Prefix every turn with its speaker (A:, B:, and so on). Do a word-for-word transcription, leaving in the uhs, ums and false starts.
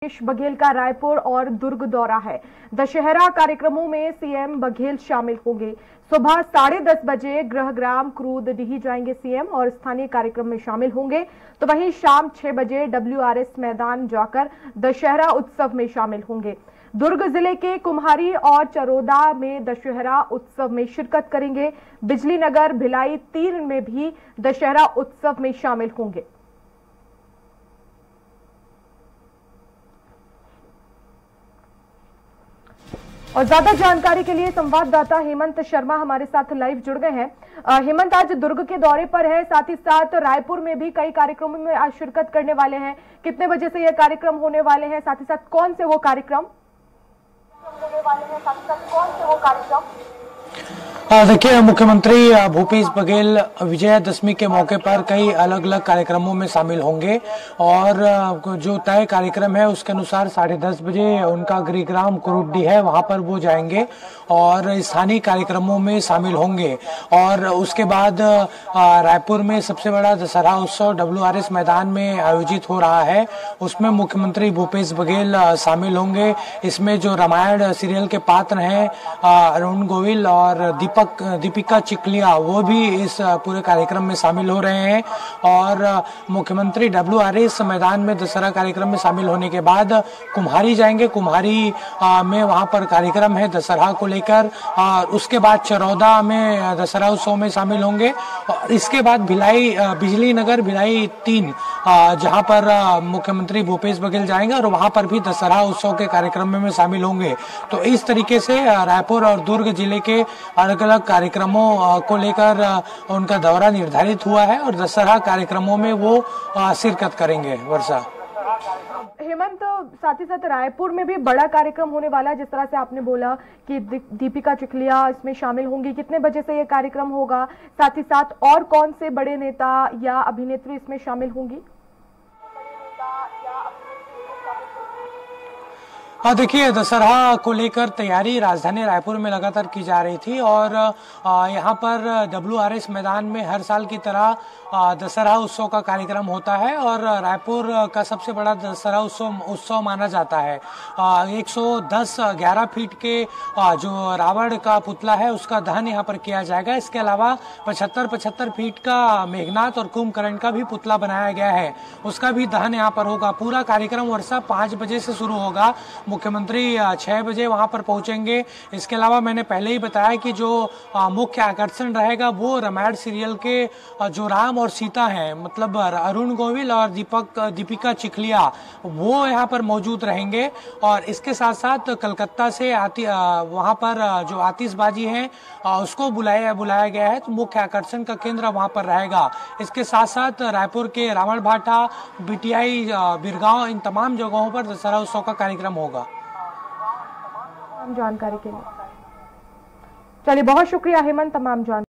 A: भूपेश बघेल का रायपुर और दुर्ग दौरा है। दशहरा कार्यक्रमों में सीएम बघेल शामिल होंगे। सुबह साढ़े दस बजे गृहग्राम क्रूदडीही जाएंगे सीएम और स्थानीय कार्यक्रम में शामिल होंगे। तो वहीं शाम छह बजे डब्ल्यूआरएस मैदान जाकर दशहरा उत्सव में शामिल होंगे। दुर्ग जिले के कुम्हारी और चरोदा में दशहरा उत्सव में शिरकत करेंगे। बिजली नगर भिलाई तीन में भी दशहरा उत्सव में शामिल होंगे। और ज्यादा जानकारी के लिए संवाददाता हेमंत शर्मा हमारे साथ लाइव जुड़ गए हैं। हेमंत, आज दुर्ग के दौरे पर है, साथ ही साथ रायपुर में भी कई कार्यक्रमों में आज शिरकत करने वाले हैं। कितने बजे से ये कार्यक्रम होने वाले हैं, साथ ही साथ कौन से वो कार्यक्रम होने वाले हैं, साथ ही साथ कौन से वो कार्यक्रम?
B: देखिए, मुख्यमंत्री भूपेश बघेल विजयादशमी के मौके पर कई अलग अलग कार्यक्रमों में शामिल होंगे और जो तय कार्यक्रम है उसके अनुसार साढ़े दस बजे उनका गृहग्राम क्रूदडीही है, वहां पर वो जाएंगे और स्थानीय कार्यक्रमों में शामिल होंगे। और उसके बाद रायपुर में सबसे बड़ा दशहरा उत्सव डब्ल्यूआरएस मैदान में आयोजित हो रहा है, उसमें मुख्यमंत्री भूपेश बघेल शामिल होंगे। इसमें जो रामायण सीरियल के पात्र हैं अरुण गोविल और दीपक दीपिका चिखलिया, वो भी इस पूरे कार्यक्रम में शामिल हो रहे हैं। और मुख्यमंत्री डब्ल्यूआरएस मैदान में दशहरा कार्यक्रम में शामिल होने के बाद कुम्हारी जाएंगे। कुम्हारी में वहां पर कार्यक्रम है दशहरा को लेकर। उसके बाद चरौदा में दशहरा उत्सव में शामिल होंगे और इसके बाद भिलाई बिजली नगर भिलाई तीन जहां पर मुख्यमंत्री भूपेश बघेल जाएंगे और वहां पर भी दशहरा उत्सव के कार्यक्रम में शामिल होंगे। तो इस तरीके से रायपुर और दुर्ग जिले के अलग अलग कार्यक्रमों को लेकर उनका दौरा निर्धारित हुआ है और दशहरा कार्यक्रमों में वो शिरकत करेंगे। वर्षा,
A: हेमंत, साथ ही साथ रायपुर में भी बड़ा कार्यक्रम होने वाला है, जिस तरह से आपने बोला कि दीपिका चिखलिया इसमें शामिल होंगी। कितने बजे से ये कार्यक्रम होगा, साथ ही साथ और कौन से बड़े नेता या अभिनेत्री इसमें शामिल होंगी?
B: हाँ, देखिए, दशहरा को लेकर तैयारी राजधानी रायपुर में लगातार की जा रही थी और यहाँ पर डब्ल्यूआरएस मैदान में हर साल की तरह दशहरा उत्सव का कार्यक्रम होता है और रायपुर का सबसे बड़ा दशहरा उत्सव उत्सव माना जाता है। एक सौ दस ग्यारह फीट के जो रावण का पुतला है उसका दहन यहाँ पर किया जाएगा। इसके अलावा पचहत्तर पचहत्तर फीट का मेघनाथ और कुंभकर्ण का भी पुतला बनाया गया है, उसका भी दहन यहाँ पर होगा। पूरा कार्यक्रम वर्षा पाँच बजे से शुरू होगा। मुख्यमंत्री छह बजे वहां पर पहुंचेंगे। इसके अलावा मैंने पहले ही बताया कि जो मुख्य आकर्षण रहेगा वो रामायण सीरियल के जो राम और सीता हैं, मतलब अरुण गोविल और दीपक दीपिका चिखलिया, वो यहाँ पर मौजूद रहेंगे। और इसके साथ साथ कलकत्ता से आती वहां पर जो आतिशबाजी है उसको बुलाया बुलाया गया है, तो मुख्य आकर्षण का केंद्र वहां पर रहेगा। इसके साथ साथ रायपुर के रावण भाटा, बीटीआई, बिरगांव, इन तमाम जगहों पर दशहरा उत्सव का कार्यक्रम होगा।
A: जानकारी के लिए चलिए, बहुत शुक्रिया हेमंत, तमाम जानकारी।